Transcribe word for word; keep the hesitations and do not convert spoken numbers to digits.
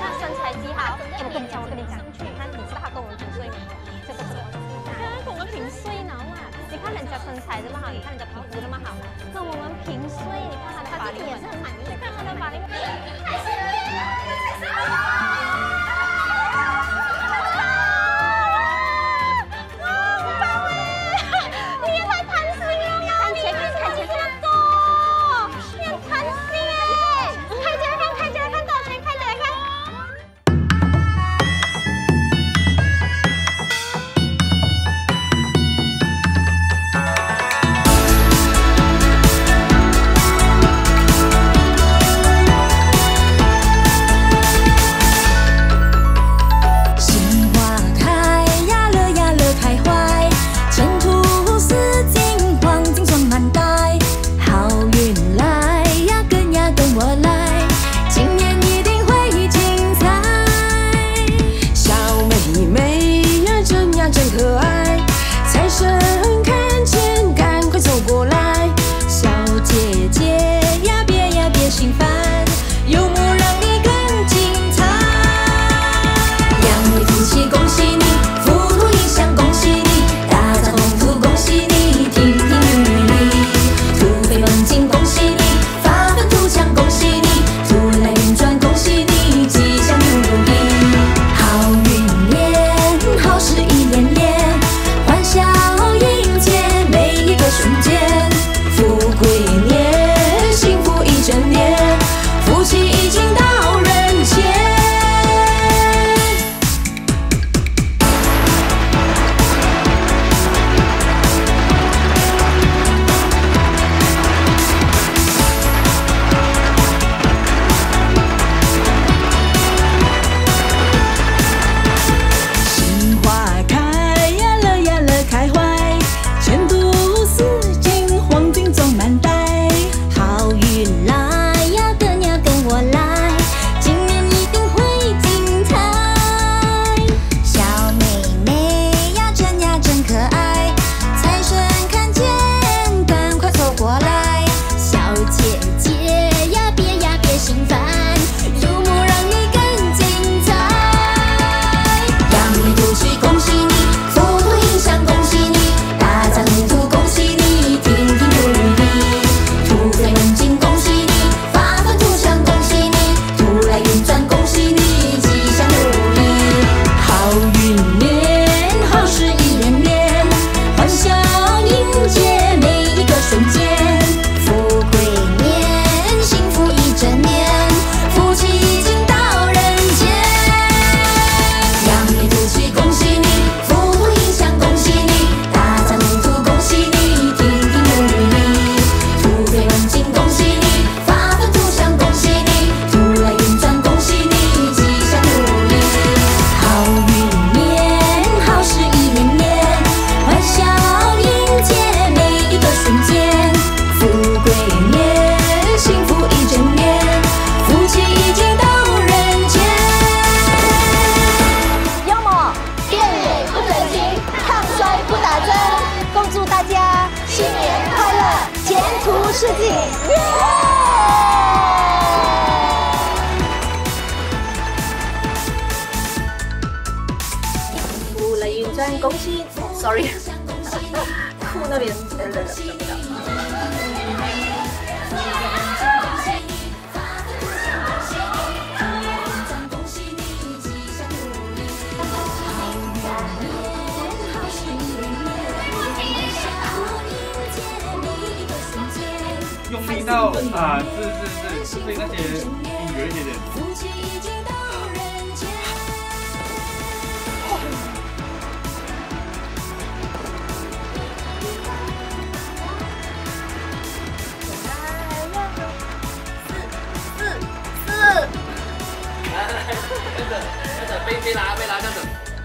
他身材极好。哎，我跟你讲，我跟你讲，你看，你知道他跟我们平岁吗？这个这个，他跟我们平岁呢啊！你看人家身材这么好，你看人家皮肤这么好，跟我们平岁，你看他的法令纹，你看他的法令纹，太喜欢了，太喜欢了！ 世纪，耶！福来运转，恭喜 ！Sorry， 库那边呃呃找不到。 用力到啊，是是是，所以那些音有一点点。四四四。来来来，跟着跟着，被被拉被拉，跟着。